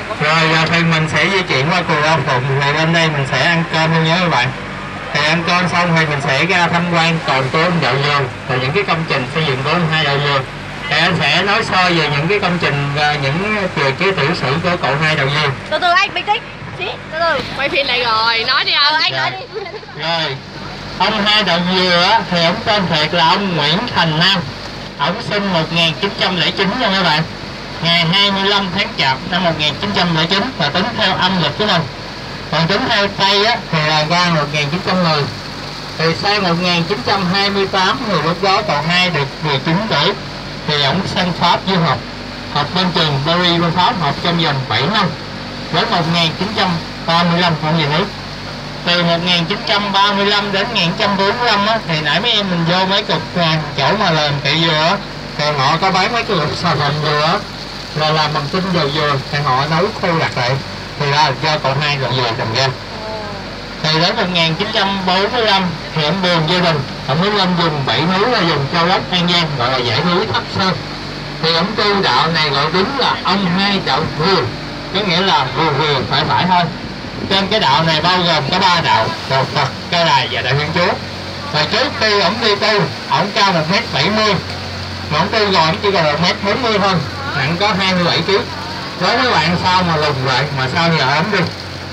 Rồi giờ thì mình sẽ di chuyển qua Cù Lao Phụng, thì bên đây mình sẽ ăn cơm luôn nhé các bạn. Thì ăn cơm xong thì mình sẽ ra tham quan cồn của ông Đậu Dừa và những cái công trình xây dựng của ông Hai Đậu Dừa. Thì anh sẽ nói soi về những cái công trình và những về cái tiểu sử của cậu Hai Đậu Dừa. Từ từ anh bình tĩnh. Từ từ. Quay phim lại rồi, nói đi anh. Anh nói đi. Rồi, ông Hai Đậu Dừa thì ông tên thiệt là ông Nguyễn Thành Nam. Ông sinh 1909 nha các bạn. Ngày 25 tháng Chạp năm 1909 và tính theo âm lịch của mình. Còn tính theo Tây thì là ra 1910. Thì sang 1928 thì lúc đó cậu Hai được 19 tuổi thì ông sang Pháp du học. Học bên trường Paris bên Pháp, học trong vòng 7 năm. Đến 1935 không gì hết. Từ 1935 đến 1945 thì nãy mấy em mình vô mấy cục chỗ mà làm kỵ dừa thì họ có bán mấy cái cục xà phòng dừa là làm bằng tinh dầu dừa thì họ nấu khô đặc lại thì là do cậu Hai Đậu Dừa trồng ra. Thì đến 1945 thì ông buồn gia đình, ông mới lên vùng 7 núi là vùng Châu Đốc An Giang gọi là dãy núi Thấp Sơn. Thì ông tu đạo này gọi đúng là ông Hai Đậu Dừa, có nghĩa là vừa phải thôi. Trên cái đạo này bao gồm có 3 đạo: Đạo Phật, Ca Đài và Đại Thiên Chúa. Và trước khi ông đi tu, ông cao 1m70, mà ông tu rồi ông chỉ còn 1m40 thôi, nặng có 27 kg. Nói với bạn sao mà lùn vậy mà sao giờ ông đi.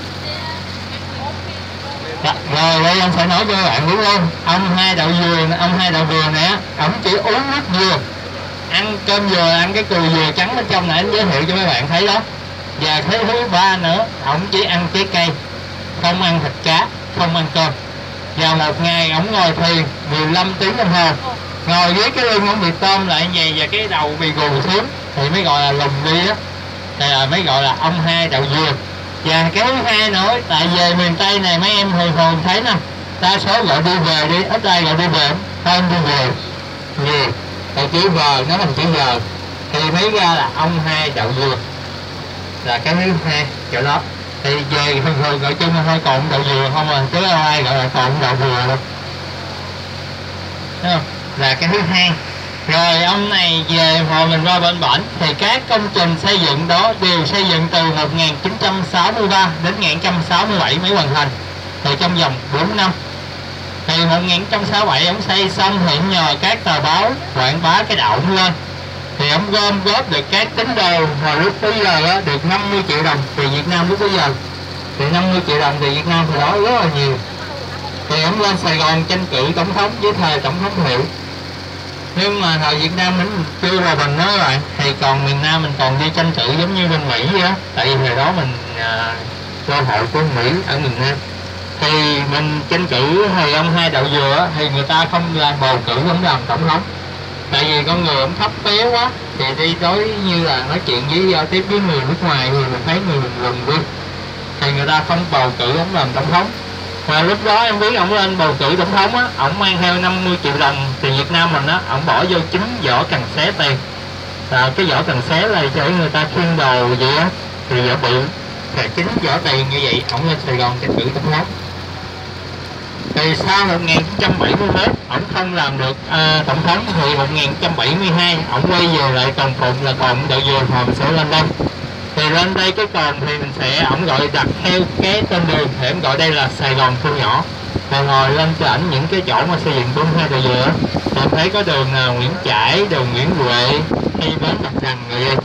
Rồi đây anh sẽ nói cho các bạn biết luôn, ông Hai Đậu Dừa này ông chỉ uống nước dừa, ăn cơm dừa, ăn cái cùi dừa trắng bên trong này, anh giới thiệu cho mấy bạn thấy đó. Và thứ ba nữa, ông chỉ ăn trái cây, không ăn thịt cá, không ăn cơm. Và một ngày ông ngồi thiền 15 tiếng đồng hồ, ngồi với cái lưng ông bị tôm lại như vậy và cái đầu bị gù xuống thì mới gọi là lùn đi á, thì là mới gọi là ông Hai Đậu Dừa. Và cái thứ hai nữa, tại về miền Tây này mấy em thường thấy nè, đa số gọi đi về đi, ít ai gọi đi về, hơn đi về nhiều, tại chữ vờ nó thành chữ vờ thì mới ra là ông Hai Đậu Dừa là cái thứ hai chỗ đó. Thì về thường gọi chung là thôi cồn đậu dừa không à, chứ không ai gọi là cồn đậu dừa đâu. Thấy không? Là cái thứ hai. Rồi ông này về hồi mình qua bên bển thì các công trình xây dựng đó đều xây dựng từ 1963 đến 1967 mới hoàn thành, thì trong vòng 4 năm. Thì 1967 ông xây xong thì nhờ các tờ báo quảng bá cái đạo ông lên, thì ông gom góp được các tín đồ hồi lúc bây giờ đó, được 50 triệu đồng tiền Việt Nam lúc bây giờ. Thì 50 triệu đồng tiền Việt Nam thì đó rất là nhiều. Thì ông lên Sài Gòn tranh cử tổng thống với thời tổng thống Hiệu. Nhưng mà thời Việt Nam mình chưa hòa bình đó rồi, thì còn miền Nam mình còn đi tranh cử giống như bên Mỹ vậy đó. Tại vì hồi đó mình cơ hội của Mỹ ở miền Nam. Thì mình tranh cử thì ông Hai Đậu Dừa thì người ta không là bầu cử ông làm tổng thống. Tại vì con người ông thấp bé quá, thì đi đối như là nói chuyện với giao tiếp với người nước ngoài thì mình thấy người mình lùn đi, thì người ta không bầu cử ông làm tổng thống. Mà lúc đó em biết ông lên bầu cử tổng thống á, ông mang theo 50 triệu đồng tiền Việt Nam mình á, ông bỏ vô chính vỏ cần xé tiền. Cái vỏ cần xé là để người ta khiêng đồ vậy á, thì vỏ bự, thì chính vỏ tiền như vậy ông lên Sài Gòn tranh cử tổng thống. Thì sau 1971 ổng không làm được tổng thống, thì 1972 ổng quay về lại cồn Phụng là cồn Đậu Dừa, hồi mình sẽ lên đây. Thì lên đây cái cồn thì mình sẽ ổng gọi đặt theo cái tên đường, thì ổng gọi đây là Sài Gòn Thu Nhỏ. Thì ngồi lên cho ảnh những cái chỗ mà xây dựng của Hai Đậu Dừa, thì em thấy có đường Nguyễn Trãi, đường Nguyễn Huệ, đi bến Bạch Đằng rồi vậy.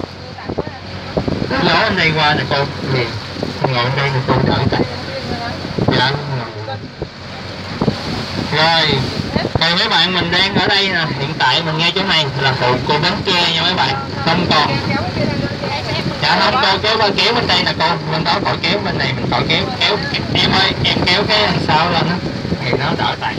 Gió anh đây qua nè cô, liền ngồi đây nè cô đỡ tay. Dạ. Rồi, còn mấy bạn mình đang ở đây nè, hiện tại mình ngay chỗ này là phụ cô bánh tre nha mấy bạn, không còn. Dạ không, cô kéo qua kéo bên đây nè cô, bên đó khỏi kéo, bên này mình khỏi kéo, em ơi, em kéo cái đằng sau lên á, thì nó đỡ tay.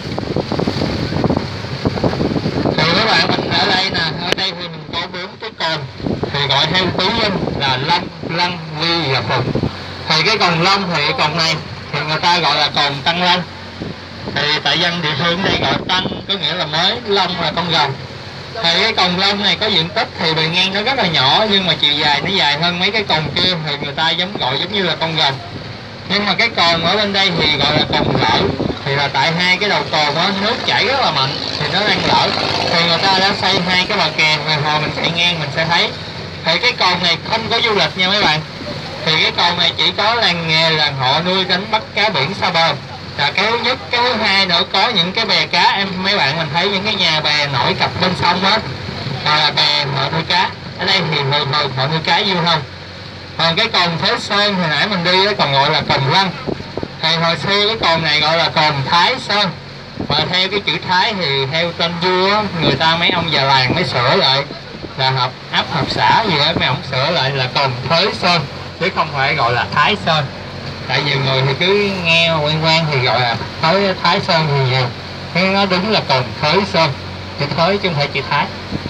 Thì mấy bạn mình ở đây nè, ở đây thì mình có 4 cái cồn, thì gọi theo tiếng Anh là Long, Lăng, Ly và Phụng. Thì cái cồn Long thì cái cồn này thì người ta gọi là cồn Tăng Long. Thì tại dân địa phương đây gọi Tăng có nghĩa là mới, Long là con rồng. Thì cái cồn Long này có diện tích thì bề ngang nó rất là nhỏ, nhưng mà chiều dài nó dài hơn mấy cái cồn kia, thì người ta gọi giống như là con rồng. Nhưng mà cái cồn ở bên đây thì gọi là cồn lở, thì là tại hai cái đầu cồn đó nước chảy rất là mạnh thì nó đang lở, thì người ta đã xây hai cái bờ kè, rồi hồi mình chạy ngang mình sẽ thấy. Thì cái cồn này không có du lịch nha mấy bạn, Thì cái con này chỉ có làng nghề làng họ nuôi đánh bắt cá biển xa bờ là cái thứ nhất. Cái thứ hai nữa, có những cái bè cá, mấy bạn mình thấy những cái nhà bè nổi cặp bên sông á, là bè họ nuôi cá. Ở đây thì thường họ nuôi cá nhiều hơn. Còn cái cồn Thới Sơn hồi nãy mình đi đó còn gọi là cồn Lăng. Thì hồi xưa cái cồn này gọi là cồn Thái Sơn, mà theo cái chữ Thái thì theo tên vua á, người ta mấy ông già làng mới sửa lại là hợp ấp hợp xã gì đó, mấy ông sửa lại là cồn Thới Sơn chứ không phải gọi là Thái Sơn. Tại vì người thì cứ nghe quen quen thì gọi là Thái Sơn thì nhiều, nhưng nó đúng là cồn Thới Sơn, chữ Thới chứ không phải chữ Thái.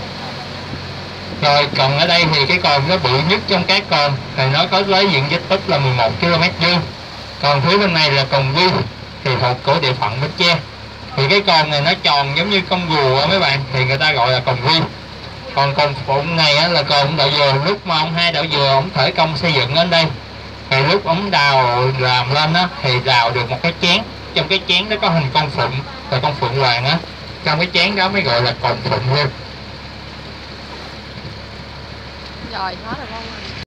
Rồi còn ở đây thì cái cồn nó bự nhất trong các cồn, thì nó có lấy diện tích tích là 11 km². Còn phía bên này là cồn Vi, thì thuộc của địa phận Bến Tre. Thì cái cồn này nó tròn giống như con rùa mấy bạn, thì người ta gọi là cồn Vi. Còn cồn Phụng này á, là cồn Đậu Dừa. Lúc mà ông Hai Đậu Dừa ông khởi công xây dựng ở đây, thì lúc ông đào làm lên á, thì đào được một cái chén, trong cái chén đó có hình con phụng, là con phượng hoàng á, trong cái chén đó mới gọi là cồn Phụng luôn. Rồi, nói được không?